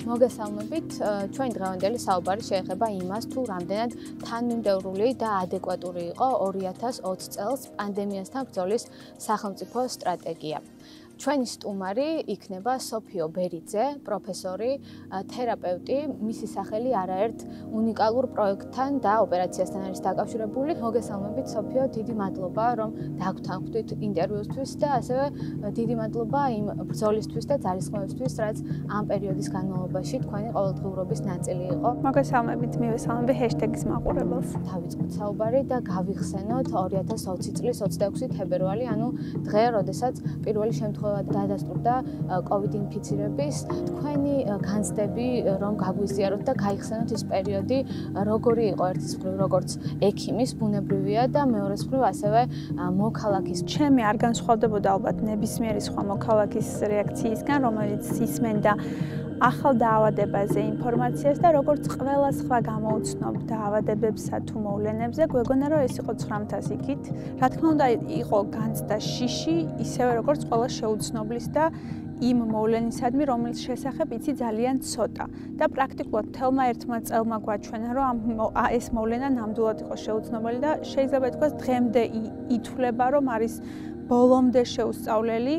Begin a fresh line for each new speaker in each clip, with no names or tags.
მოგესალმებით, ჩვენ დღევანდელი საუბარი შეეხება იმას, თუ რამდენად თანმიმდევრული და ადეკვატური იყო 2020 წელს პანდემიასთან ბრძოლის სახელმწიფო სტრატეგია. ჩვენი სტუმარი იქნება სოფიო ბერიძე, პროფესორი, თერაპევტი, მისი სახელი არაერთ უნიკალურ პროექტთან და ოპერაციასთან არის დაკავშირებული. მოგესალმებით, სოფიო, დიდი მადლობა, რომ დაგვთანხმდით ინტერვიუსთვის და ასევე დიდი მადლობა იმ ბრძოლისთვის და ძალისხმევისთვის, რაც ამ პერიოდის განმავლობაში თქვენი ყოველდღიურობის ნაწილი იყო.
მოგესალმებით, მივესალმები ჰეშტეგის მაყურებელს.
დავიწყოთ საუბარი და გავიხსენოთ 2020 წლის 26 თებერვალი, ანუ დღე, როდესაც პირველი შემთხვევა გადასტურდა COVID ინფიცირების. თქვენი განცდები, რომ გაგვიზიაროთ და გაიხსენოთ ის პერიოდი, როგორი იყო ერთის მხრივ, როგორც ექიმის, ბუნებრივია და მეორეს მხრივ ასევე მოქალაქის.
ჩემი არ განსხვავდებოდა ალბათ ნებისმიერი სხვა მოქალაქის რეაქციისგან, რომელიც ისმენდა ახალ დაავადებაზე ინფორმაციას და როგორც ყველა სხვა გამოუცნობ დაავადებებსა თუ მოვლენებზე, გვეგონა რომ ეს იყო 900 იქით. რა თქმა უნდა, იყო განცდა შიში, ისევე როგორც ყველა შეუცნობლის და იმ მოვლენისადმი, რომელიც შესახებ იცი ძალიან ცოტა. და პრაქტიკულად თელმა ერთმა წელმა გვაჩვენა, რომ ეს მოვლენა ნამდვილად იყო შეუცნობელი და შეიძლება ითქვას დღემდე ითვლება, რომ არის ბოლომდე შეუსწავლელი.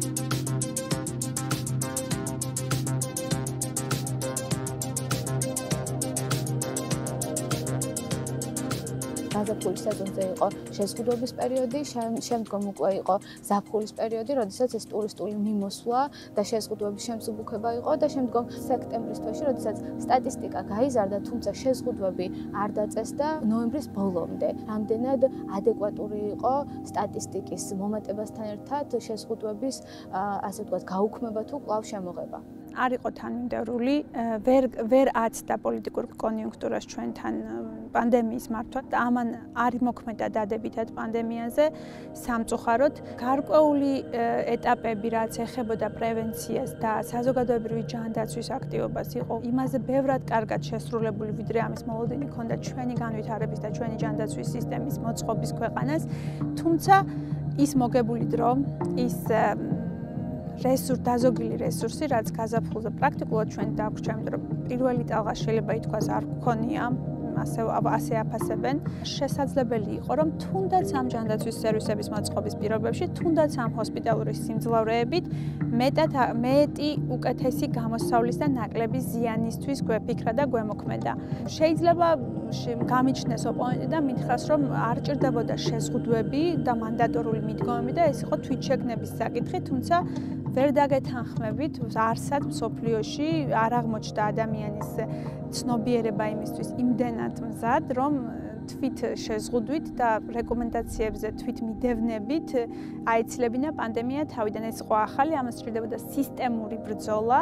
გაზაფხულის სეზონზე იყო შეზღუდვების პერიოდი, შემდგომ უკვე იყო ზაფხულის პერიოდი, როდესაც ეს ტურისტული მიმოსვლა და შეზღუდვების შემსუბუქება იყო და შემდგომ სექტემბრის თვეში, როდესაც სტატისტიკა გაიზარდა, თუმცა შეზღუდვები არ დაწესდა ნოემბრის ბოლომდე. რამდენად ადეკვატური იყო სტატისტიკის მომატებასთან ერთად შეზღუდვების, ასე ვთქვათ, გაუქმება თუ კვლავ შემოღება?
არ იყო თანმიმდევრული, ვერ აცდა პოლიტიკურ კონიუნქტურას ჩვენთან პანდემიის მართვა და ამან არ მოქმედა დადებითად პანდემიაზე სამწუხაროდ. გარკვეული ეტაპები, რაც ეხებოდა პრევენციას და საზოგადოებრივი ჯანდაცვის აქტივობას, იყო იმაზე ბევრად კარგად შესრულებული, ვიდრე ამის მოლოდინი ჰქონდა ჩვენი განვითარების და ჩვენი ჯანდაცვის სისტემის მოწყობის ქვეყანას. თუმცა ის მოგებული დრო, ის დაზოგილი რესურსი, რაც გაზაფხულზე პრაქტიკულად ჩვენ დაგვრჩა, იმიტომ რომ პირველი ტალღა შეიძლება ითქვას არ გქონია, ასე აფასებენ. შესაძლებელი იყო, რომ თუნდაც ამ ჯანდაცვის სერვისების მოწყობის პირობებში, თუნდაც ამ ჰოსპიტალური სიმძლავრეებით მეტი უკეთესი გამოსავლის და ნაკლები ზიანისთვის გვეფიქრა და გვემოქმედა. შეიძლება გამიჩნდეს ოპონენტი და მითხრას, რომ არ ჭირდებოდა შეზღუდვები და მანდატორული მიდგომები და ეს იყო თვითშეგნების საკითხი, თუმცა ვერ დაგეთანხმებით, არსად მსოფლიოში არ აღმოჩნდა ადამიანის ცნობიერება იმისთვის იმდენად მზად, რომ თვით შეზღუდვით და რეკომენდაციებზე თვით მიდევნებით აეცილებინა პანდემია თავიდან. ეს იყო ახალი, ამას სჭირდებოდა სისტემური ბრძოლა.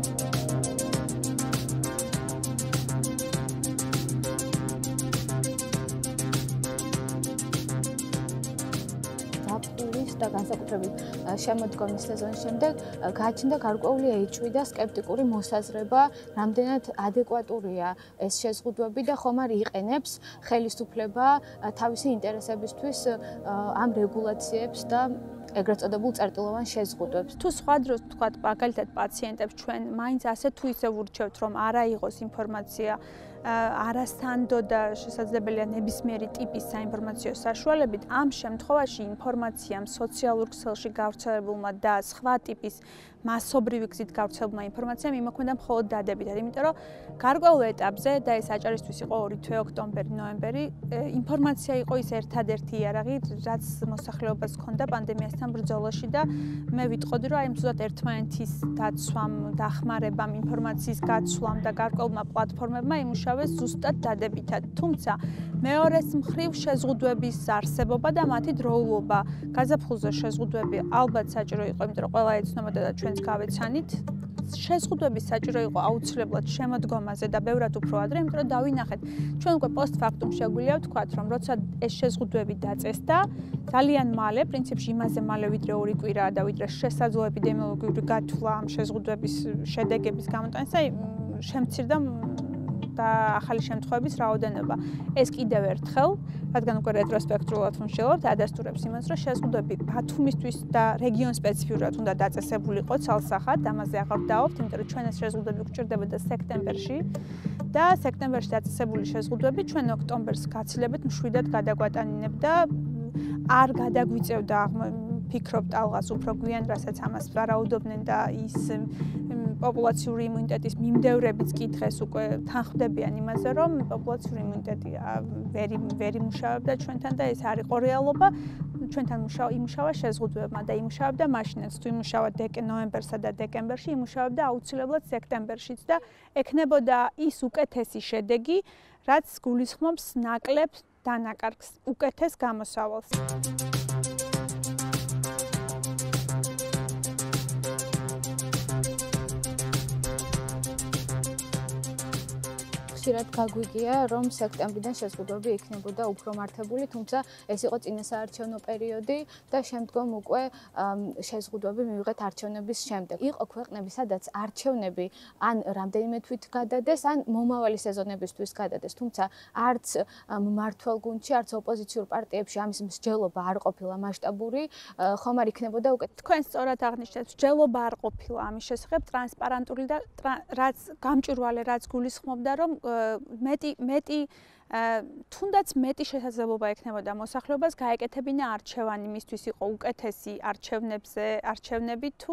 და განსაკუთრებით შემოდგომის სეზონის შემდეგ გააჩნდა გარკვეული ეჭვი და სკეპტიკური მოსაზრება, რამდენად ადეკვატურია ეს შეზღუდვები და ხომ არ იყენებს ხელისუფლება თავისი ინტერესებისთვის ამ რეგულაციებს და ეგრეთ წოდებულ წერტილოვან შეზღუდვებს.
თუ სხვა დროს ვთქვათ, მაგალითად პაციენტებს ჩვენ მაინც ასე თუ ისე ვურჩევთ, რომ არ აიღოს ინფორმაცია არასანდო და შესაძლებელია ნებისმიერი ტიპის საინფორმაციო საშუალებით, ამ შემთხვევაში ინფორმაციამ სოციალურ ქსელში გავრცელებულმა და სხვა ტიპის მასობრივი გზით გავრცელებულმა ინფორმაციამ იმოქმედა მხოლოდ დადებითად, იმიტომ რომ გარკვეულ ეტაპზე და ეს აჭარისთვის იყო 2 თვე ოქტომბერი, ნოემბერი, ინფორმაცია იყო ის ერთადერთი იარაღი, რაც მოსახლეობას ჰქონდა პანდემიასთან ბრძოლაში და მე ვიტყოდი, რომ აი ზუსტად ერთმანეთის დაცვამ, დახმარებამ, ინფორმაციის გაცვლამ და გარკვეულმა პლატფორმებმა იმუშავეს ზუსტად დადებითად. თუმცა მეორეს მხრივ შეზღუდვების არსებობა და მათი დროულობა, გაზაფხულზე შეზღუდვები ალბათ საჭირო იყო, იმიტომ რომ ყველა ეცნობოდა და ჩვენც გავეცანით. შეზღუდვების საჭირო იყო აუცილებლად შემოდგომაზე და ბევრად უფრო ადრე, იმიტომ რომ დავინახეთ, ჩვენ უკვე პოსტფაქტუმ შეგვიძლია ვთქვათ, რომ როცა ეს შეზღუდვები დაწესდა, ძალიან მალე, პრინციპში იმაზე მალე ვიდრე 2 კვირა და ვიდრე შესაძლო ეპიდემიოლოგიური გათვლა ამ შეზღუდვების შედეგების გამოტანისა, შემცირდა და ახალი შემთხვევების რაოდენობა. ეს კიდევ ერთხელ, რადგან უკვე რეტროსპექტიულად ვიმსჯელობთ, ადასტურებს იმას, რომ შეზღუდვები ბათუმისთვის და რეგიონ სპეციფიურად უნდა დაწესებული იყოს ცალსახად, ამაზე აღარ დავობთ, იმიტომ რომ ჩვენ ეს შეზღუდვები გვჭირდებოდა სექტემბერში და სექტემბერში დაწესებული შეზღუდვები ჩვენ ოქტომბერს გაცილებით მშვიდად გადაგვატანინებ და არ გადაგვიწევდა ფიქრობთ ალღას უფრო გვიან, რასაც ამას ვარაუდობდნენ და ის პოპულაციური იმუნიტეტის მიმდევრებიც კი დღეს უკვე თანხმდებიან იმაზე, რომ პოპულაციური იმუნიტეტი ვერ იმუშავებდა ჩვენთან და ეს არ იყო რეალობა. ჩვენთან იმუშავა შეზღუდვებმა და იმუშავებდა მაშინაც, თუ იმუშავა ნოემბერსა და დეკემბერში, იმუშავებდა აუცილებლად სექტემბერშიც და ექნებოდა ის უკეთესი შედეგი, რაც გულისხმობს ნაკლებ დანაკარგს, უკეთეს გამოსავალს.
ხშირად გაგვიგია, რომ სექტემბრიდან შეზღუდვები იქნებოდა უფრო მართებული, თუმცა ეს იყო წინასაარჩევნო პერიოდი და შემდგომ უკვე შეზღუდვები მივიღეთ არჩევნების შემდეგ. იყო ქვეყნები, სადაც არჩევნები ან რამდენიმე თვით გადადეს, ან მომავალი სეზონებისთვის გადადეს, თუმცა არც მმართველ გუნდში, არც ოპოზიციურ პარტიებში ამის მსჯელობა არ ყოფილა მასშტაბური, ხომ არ იქნებოდა უკვე
თქვენ სწორად აღნიშნეთ, მსჯელობა არ ყოფილა ამის შესახებ ტრანსპარენტული და რაც გამჭვირვალე, რაც გულისხმობდა, რომ თუნდაც მეტი შესაძლებლობა ექნებოდა მოსახლეობას გაეკეთებინა არჩევანი, მისთვის იყო უკეთესი არჩევნები თუ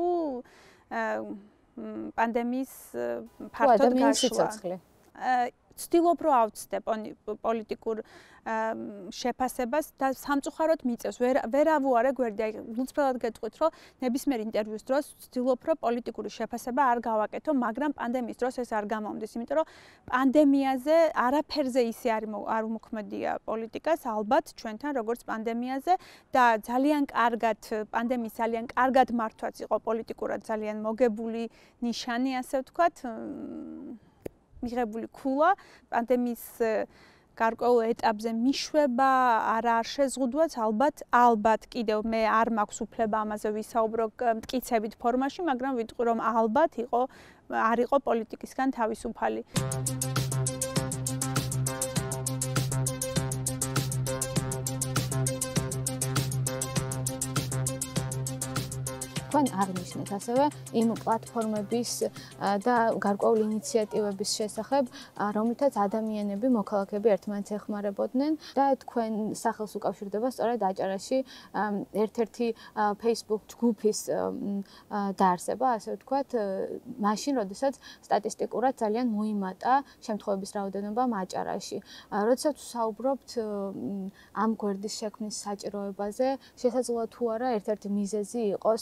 პანდემიის ფართოდ გაშლა. ვცდილობ რომ ავწდე პოლიტიკურ შეფასებას და სამწუხაროდ მიწევს. ვერ ავუარე გვერდი, აი ლუცფრად გეტყვით, რომ ნებისმიერ ინტერვიუს დროს ვცდილობ რომ პოლიტიკური შეფასება არ გავაკეთო, მაგრამ პანდემიის დროს ეს არ გამომდის, იმიტომ რომ პანდემიაზე არაფერზე ისე არ უმოქმედია პოლიტიკას, ალბათ ჩვენთან როგორც პანდემიაზე და ძალიან კარგად პანდემიის ძალიან კარგად მართვაც იყო პოლიტიკურად ძალიან მოგებული ნიშანი, ასე ვთქვათ. მიღებული ქულა პანდემიის გარკვეულ ეტაპზე მიშვება, არ შეზღუდვაც, ალბათ კიდევ მე არ მაქვს უფლება ამაზე ვისაუბრო მტკიცებით ფორმაში, მაგრამ ვიტყვი რომ ალბათ არ იყო პოლიტიკისგან თავისუფალი.
თქვენ აღნიშნეთ ასევე იმ პლატფორმების და გარკვეული ინიციატივების შესახებ, რომლითაც ადამიანები, მოქალაქეები ერთმანეთს ეხმარებოდნენ და თქვენ სახელს უკავშირდება სწორედ აჭარაში ერთ-ერთი Facebook ჯგუფის დაარსება, ასე ვთქვათ, მაშინ, როდესაც სტატისტიკურად ძალიან მოიმატა შემთხვევების რაოდენობა აჭარაში. როდესაც ვსაუბრობთ ამ გვერდის შექმნის საჭიროებაზე, შესაძლოა თუ არა ერთ-ერთი მიზეზი იყოს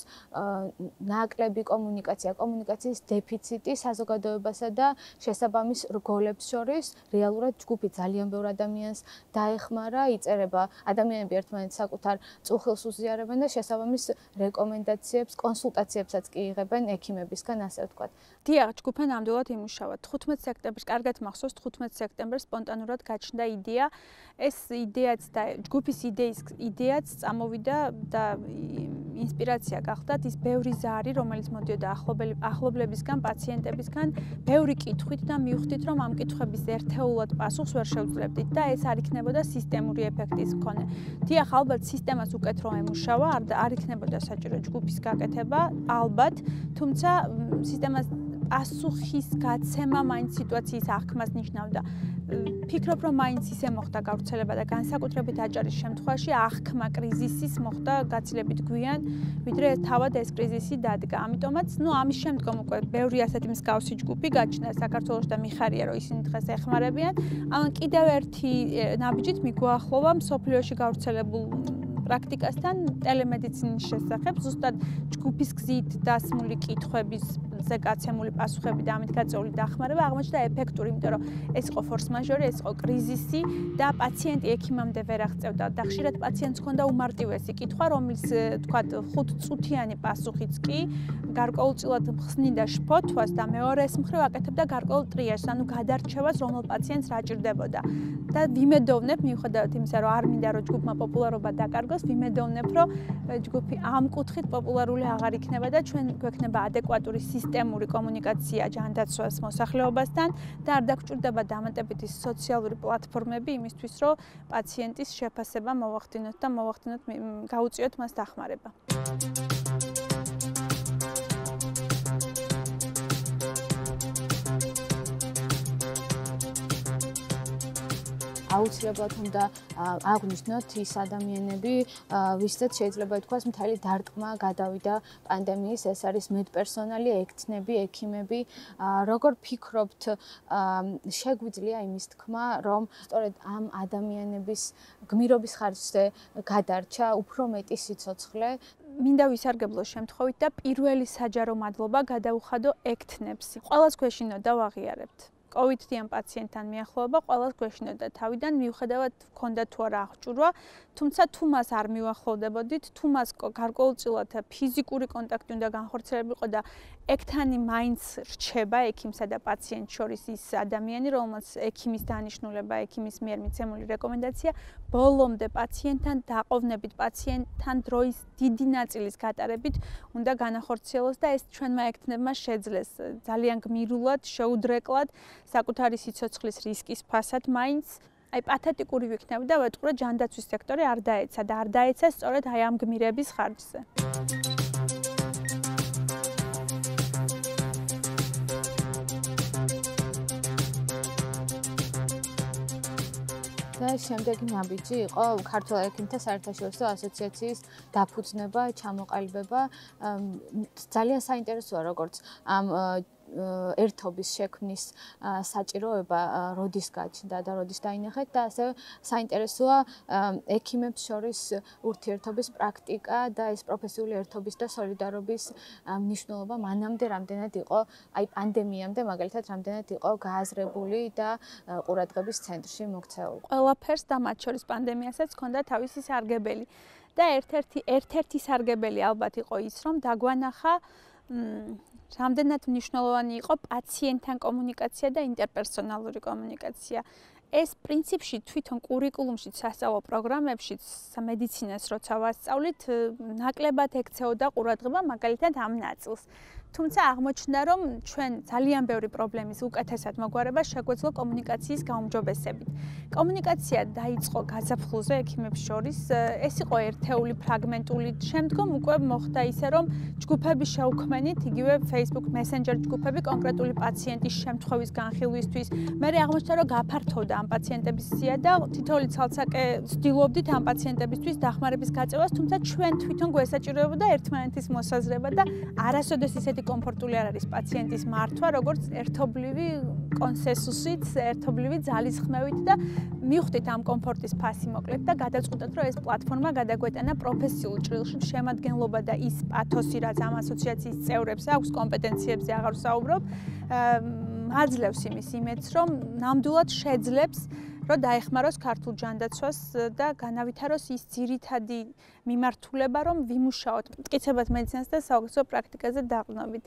ნაკლები კომუნიკაციის დეფიციტი საზოგადოებასა და შესაბამის რგოლებს შორის. რეალურად ჯგუფი ძალიან ბევრ ადამიანს დაეხმარა, იწერება ადამიანები ერთმანეთს საკუთარ წუხილს უზიარებენ და შესაბამის რეკომენდაციებს, კონსულტაციებსაც კი იღებენ ექიმებისგან, ასე ვთქვათ.
დიახ, ჯგუფი ნამდვილად იმუშავა. 15 სექტემბერს, კარგად მახსოვს, 15 სექტემბერს სპონტანურად გაჩნდა იდეა. ეს იდეაც და ჯგუფის იდეაც წამოვიდა და ინსპირაცია გახდათ ის ბევრი ზარი, რომელიც მოდიოდა ახლობლებისგან, პაციენტებისგან, ბევრი კითხვით და მივხვდით, რომ ამ კითხვების ერთეულად პასუხს ვერ შევძლებდით და ეს არ იქნებოდა სისტემური ეფექტის მქონე. დიახ, ალბათ სისტემას უკეთ რომ ემუშავა, არ იქნებოდა საჭირო ჯგუფის გაკეთება, ალბათ, თუმცა სისტემას პასუხის გაცემა მაინც სიტუაციის აღქმას ნიშნავდა. ფიქრობ, რომ მაინც ისე მოხდა გავრცელება და განსაკუთრებით აჭარის შემთხვევაში აღქმა კრიზისის მოხდა გაცილებით გვიან, ვიდრე თავად ეს კრიზისი დადგა. ამიტომაც, ამის შემდგომ უკვე ბევრი ასეთი მსგავსი ჯგუფი გაჩნდა საქართველოში და მიხარია, რომ ისინი დღეს ეხმარებიან. კიდევ ერთი ნაბიჯით მიგვაახლოვა მსოფლიოში გავრცელებულ პრაქტიკასთან ტელემედიცინის შესახებ, ზუსტად ჯგუფის გზით დასმული კითხვებზე გაცემული პასუხები და ამით გაწეული დახმარება აღმოჩნდა ეფექტური, იმიტომ რომ ეს იყო ფორს მაჟორი, ეს იყო კრიზისი და პაციენტი ექიმამდე ვერ აღწევდა და ხშირად პაციენტს ჰქონდა უმარტივესი კითხვა, რომელიც თქვათ 5 წუთიანი პასუხიც კი გარკვეულწილად ხსნიდა შფოთვას და მეორეს მხრივ აკეთებდა გარკვეულ ტრიაჟს, ანუ გადარჩევას, რომელ პაციენტს რა ჭირდებოდა. და ვიმედოვნებ, მიუხედავად იმისა, რომ არ მინდა რომ ჯგუფმა პოპულარობა დაკარგოს, ვიმედოვნებ, რომ ჯგუფი ამ კუთხით პოპულარული აღარ იქნება და ჩვენ გვექნება ადეკვატური სისტემური კომუნიკაცია ჯანდაცვას მოსახლეობასთან და არ დაგჭირდება დამატებითი სოციალური პლატფორმები იმისთვის, რომ პაციენტის შეფასება მოვახდინოთ და გაუწიოთ მას დახმარება.
აუცილებლად უნდა აღვნიშნოთ ის ადამიანები, ვისაც შეიძლება ითქვას მთელი დარტყმა გადავიდა პანდემიის, ეს არის მედპერსონალი, ექცნები, ექიმები. როგორ ფიქრობთ, შეგვიძლია იმის თქმა, რომ სწორედ ამ ადამიანების გმირობის ხარჯზე გადარჩა უფრო მეტი სიცოცხლე?
მინდა ვისარგებლო შემთხვევით და პირველი საჯარო მადლობა გადაუხადო ექთნებს. ყველას გვეშინოდა ვაღიარებთ. COVID-დიან პაციენტთან მიახლოება ყველას გვეშინოდა თავიდან, მიუხედავად ჰქონდა თუ არა აღჭურვა, თუმცა თუ მას არ მივახლოვდებოდით, თუ მას გარკვეულწილად ფიზიკური კონტაქტი უნდა განხორციელებულიყო და ექთანი მაინც რჩება ექიმსა და პაციენტს შორის ის ადამიანი, რომელმაც ექიმის დანიშნულება, ექიმის მიერ მიცემული რეკომენდაცია, ბოლომდე პაციენტთან დაყოვნებით, პაციენტთან დროის დიდი ნაწილის გატარებით უნდა განახორციელოს და ეს ჩვენმა ექთნებმა შეძლეს ძალიან გმირულად, შეუდრეკლად, საკუთარი სიცოცხლის რისკის ფასად მაინც აი პათეტიკური ვიქნები და ვეტყურე ჯანდაცვის სექტორი არ დაეცა და არ დაეცა სწორედ აი ამ გმირების ხარჯზე.
და შემდეგი ნაბიჯი იყო ქართულ ექიმთა საერთაშორისო ასოციაციის დაფუძნება, ჩამოყალიბება. ძალიან საინტერესოა როგორც ამ ერთობის შექმნის საჭიროება როდის გაჩნდა და როდის დაინახეთ და ასევე საინტერესოა ექიმებს შორის ურთიერთობის პრაქტიკა და ეს პროფესიული ერთობის და სოლიდარობის მნიშვნელობა მანამდე რამდენად იყო, აი პანდემიამდე მაგალითად რამდენად იყო გააზრებული და ყურადღების ცენტრში მოქცეული.
ყველაფერს და მათ შორის პანდემიასაც ჰქონდა თავისი სარგებელი და ერთ-ერთი სარგებელი ალბათ იყო ის, რომ დაგვანახა რამდენად მნიშვნელოვანი იყო პაციენტთან კომუნიკაცია და ინტერპერსონალური კომუნიკაცია. ეს პრინციპში თვითონ კურიკულუმში, სასწავლო პროგრამებში, მედიცინას როცა ვასწავლით, ნაკლებად ექცეოდა ყურადღება მაგალითად ამ ნაწილს. თუმცა აღმოჩნდა, რომ ჩვენ ძალიან ბევრი პრობლემის უკეთესად მოგვარება შეგვეძლო კომუნიკაციის გაუმჯობესებით. კომუნიკაცია დაიწყო გაზაფხულზე ექიმებს შორის, ეს იყო ერთეული, ფრაგმენტული. შემდგომ უკვე მოხდა ისე, რომ ჯგუფები შეუქმნით, იგივე Facebook Messenger ჯგუფები კონკრეტული პაციენტის შემთხვევის განხილვისთვის. მერე აღმოჩნდა, რომ გაფართოვდა ამ პაციენტების სია და თითოეული ცალსაკე ვცდილობდით ამ პაციენტებისთვის დახმარების გაწევას, თუმცა ჩვენ თვითონ გვესაჭიროებოდა ერთმანეთის მოსაზრება და არასოდეს ისეთი კომფორტული არ არის პაციენტის მართვა, როგორც ერთობლივი კონსენსუსით, ერთობლივი ძალისხმევით და მივხვდით ამ კომფორტის ფასი მოკლედ და გადავწყვიტეთ, რომ ეს პლატფორმა გადაგვეტანა პროფესიულ ჭრილში, შემადგენლობა და ის პათოსი, რაც ამ ასოციაციის წევრებს აქვს, კომპეტენციებზე აღარ ვსაუბრობ, აძლევს იმის იმედს, რომ ნამდვილად შეძლებს რომ დაეხმაროს ქართულ ჯანდაცვას და განავითაროს ის ძირითადი მიმართულება, რომ ვიმუშაოთ მტკიცებად მედიცინას და საუკეთესო პრაქტიკაზე დაყრდნობით.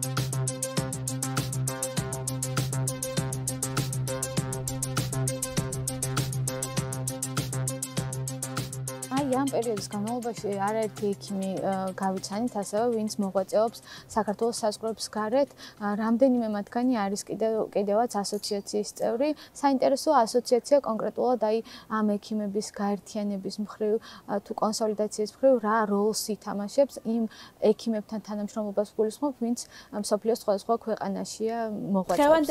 ამ პერიოდის განმავლობაში არაერთი ექიმი გავიცანით, ასევე ვინც მოღვაწეობს საქართველოს საზღვრების გარეთ, რამდენიმე მათგანი არის კიდევაც ასოციაციის წევრი. საინტერესოა ასოციაცია კონკრეტულად აი ამ ექიმების გაერთიანების მხრივ თუ კონსოლიდაციის მხრივ რა როლს ითამაშებს იმ ექიმებთან თანამშრომლობას გულისხმობ, ვინც მსოფლიოს სხვადასხვა ქვეყანაშია მოღვაწეობს.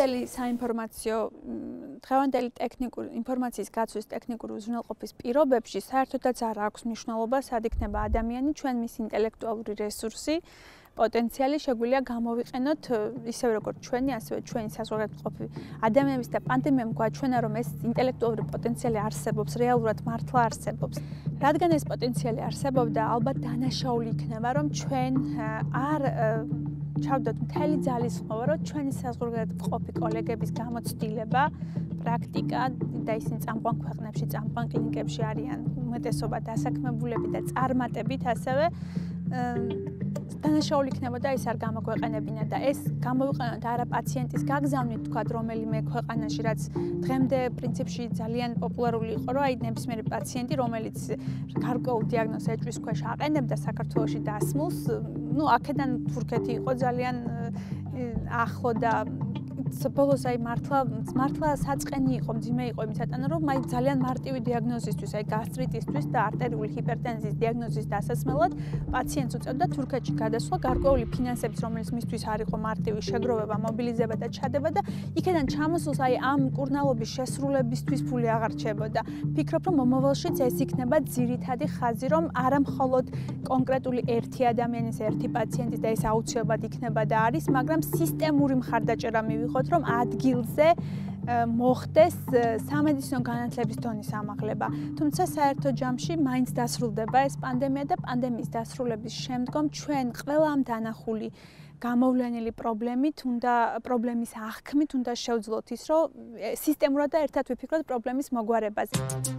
დღევანდელი ტექნიკური ინფორმაციის გაცვლის ტექნიკური უზრუნველყოფის პირობებში საერთოდაც არ აქვს მნიშვნელობა, სად იქნება ადამიანი, ჩვენ მის ინტელექტუალური რესურსი, პოტენციალი შეგვიძლია გამოვიყენოთ ისევე როგორც ჩვენი, ასევე ჩვენი საზოგადოებრივი ადამიანების და პანდემიამ გვაჩვენა, რომ ეს ინტელექტუალური პოტენციალი არსებობს, რეალურად მართლა არსებობს. რადგან ეს პოტენციალი არსებობდა, ალბათ დანაშაული იქნება, რომ ჩვენ არ ჩავდოთ მთელი ძალისხმევა, რომ ჩვენი საზოგადოებრივი კოლეგების გამოცდილება, პრაქტიკა და ისინი წამყვან ქვეყნებში, წამყვან კლინიკებში არიან უმეტესობა დასაქმებულები და წარმატებით ასევე დანაშაული იქნებოდა ის არ გამოგვეყენებინა და ეს გამოვიყენოთ არა პაციენტის გაგზავნით თქვა რომელიმე ქვეყანაში, რაც დღემდე პრინციპში ძალიან პოპულარული იყო, რომ აი ნებისმიერი პაციენტი, რომელიც გარკვეულ დიაგნოზს ეჭვის ქვეშ აყენებდა საქართველოში დასმულს, ну, აქედან თურქეთი იყო ძალიან ახლო და ბოლოს აი მართლა საწყენი იყო, მძიმე იყო იმისატან, რომ აი ძალიან მარტივი დიაგნოზისთვის, აი გასტრიტისთვის და არტერიული ჰიპერტენზიის დიაგნოზის დასასმელად პაციენტს უწევდა თურქეთში გადასვლა, გარკვეული ფინანსებით, რომელიც მისთვის არ იყო მარტივი შეგროვება, მობილიზება და ჩადება და იქედან ჩამოსულს აი ამ მკურნალობის შესრულებისთვის ფული აღარ რჩებოდა. ფიქრობ, რომ მომავალშიც ეს იქნება ძირითადი ხაზი, რომ არა მხოლოდ კონკრეტული ერთი ადამიანის, ერთი პაციენტის და ეს აუცილებლად იქნება და არის, მაგრამ სისტემური მხარდაჭერა მივიღოთ, რომ ადგილზე მოხდეს სამედიცინო განათლების დონის ამაღლება. თუმცა საერთო ჯამში მაინც დასრულდება ეს პანდემია და პანდემიის დასრულების შემდგომ ჩვენ ყველა ამ დანახული გამოვლენილი პრობლემის აღქმით უნდა შევძლოთ ის, რომ სისტემურად და ერთად ვიფიქროთ პრობლემის მოგვარებაზე.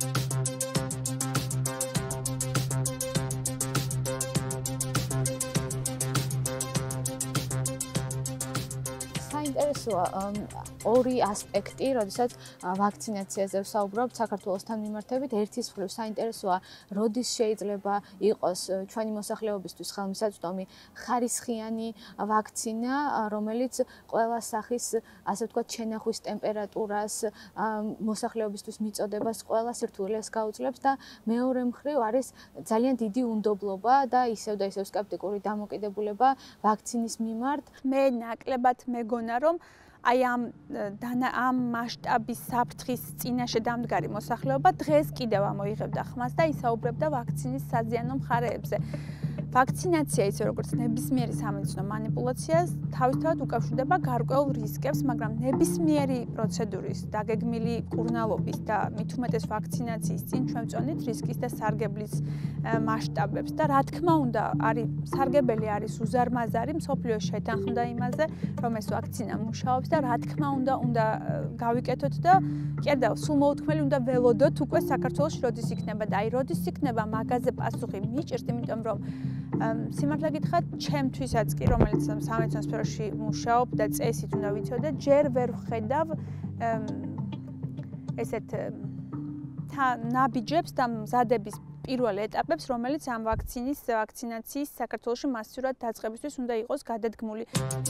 საინტერესოა ორი ასპექტი, როდესაც ვაქცინაციაზე ვსაუბრობთ საქართველოსთან მიმართებით. ერთის მხრივ საინტერესოა, როდის შეიძლება იყოს ჩვენი მოსახლეობისთვის ხელმისაწვდომი ხარისხიანი ვაქცინა, რომელიც ყველა სახის, ასე ვთქვათ, შენახვის ტემპერატურას, მოსახლეობისთვის მიწოდებას ყველა სირთულეს გაუძლებს და მეორე მხრივ არის ძალიან დიდი უნდობლობა და ისევ სკეპტიკური დამოკიდებულება ვაქცინის მიმართ.
მე ნაკლებად მეგონა, რომ აი ამ მასშტაბის საფრთხის წინაშე დამდგარი მოსახლეობა დღეს კიდევ ამოიღებდა ხმას და ისაუბრებდა ვაქცინის საზიანო მხარეებზე. ვაქცინაცია, ისე როგორც ნებისმიერი სამედიცინო манипуляციას, თავისთავად უკავშირდება გარკვეულ რისკებს, მაგრამ ნებისმიერი პროცედურის დაგეგმილი კურნალობის და მით უმეტეს ვაქცინაციის წინ ჩვენ ვწონით რისკის და სარგებლის მასშტაბებს და რა თქმა უნდა, სარგებელი არის უზარმაზარი, მსოფლიოს შეთანხმდა იმაზე, რომ ეს ვაქცინა მუშაობს და რა თქმა უნდა გავიკეთოთ და კიდევ სულ მოუთქმელი უნდა ველოდოთ უკვე საქართველოში როდის იქნება და აი როდის იქნება მაგაზე პასუხი მიჭირთ, იმიტომ რომ სიმართლე გითხრათ, ჩემთვისაც კი, რომელიც სამედიცინო სფეროში მუშაობ და წესით უნდა ვიცოდე, ჯერ ვერ ვხედავ ესეთ ნაბიჯებს და მზადების პირველ ეტაპებს, რომელიც ამ ვაქცინაციის საქართველოში მასიურად დაწყებისთვის უნდა იყოს გადადგმული.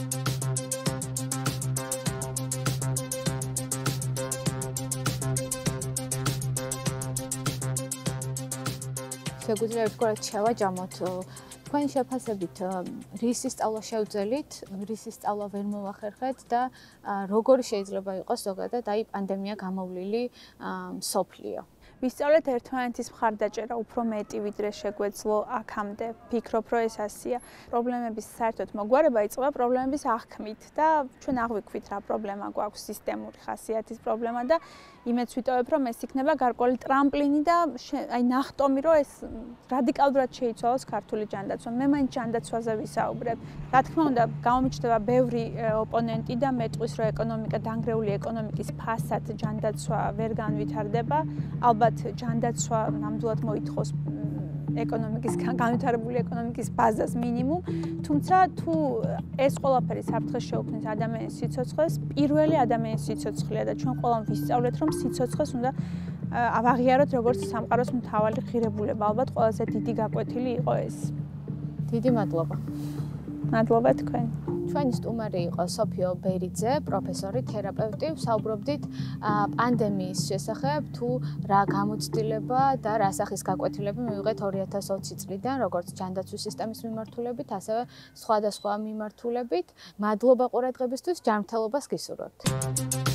შეგვიძლია ვთქვათ, შევაჯამოთ თქვენი შეფასებით, რისი სწავლა შევძელით, რისი სწავლა ვერ მოვახერხეთ და როგორი შეიძლება იყოს ზოგადად აი პანდემია გამოვლილი მსოფლიო.
ვისწავლეთ ერთმანეთის მხარდაჭერა უფრო მეტი ვიდრე შეგვეძლო აქამდე. ფიქრობ, რომ ეს ასია. პრობლემების საერთოდ მოგვარება იწყება პრობლემების აღქმით და ჩვენ აღვიქვით რა პრობლემა გვაქვს, სისტემური ხასიათის პრობლემა და იმედს ვიტოვებ, რომ ეს იქნება გარკვეული ტრამპლინი და აი ნახტომი, რომ ეს რადიკალურად შეიცვალოს ქართული ჯანდაცვა. მე მაინც ჯანდაცვაზე ვისაუბრებ. რა თქმა უნდა, გამომიჩნდება ბევრი ოპონენტი და მეტყვის, რომ ეკონომიკა დანგრეული ეკონომიკის ფასად ჯანდაცვა ვერ განვითარდება. ალბათ ჯანდაცვა ნამდვილად მოითხოვს განვითარებული ეკონომიკის ბაზას მინიმუმ, თუმცა თუ ეს ყველაფერი საფრთხეს შეუქმნის ადამიანის სიცოცხლეს, პირველი ადამიანის სიცოცხლეა და ჩვენ ყველამ ვისწავლეთ, რომ სიცოცხლეს უნდა ავაღიაროთ როგორც სამყაროს მთავარი ღირებულება. ალბათ ყველაზე დიდი გაკვეთილი იყო ეს.
დიდი მადლობა.
მადლობა თქვენ.
ჩვენი სტუმარი იყო სოფიო ბერიძე, პროფესორი, თერაპევტი. ვსაუბრობდით პანდემიის შესახებ, თუ რა გამოცდილება და რა სახის გაკვეთილები მივიღეთ 2020 წლიდან, როგორც ჯანდაცვის სისტემის მიმართულებით, ასევე სხვადასხვა მიმართულებით. მადლობა ყურადღებისთვის, ჯანმრთელობას გისურვებთ.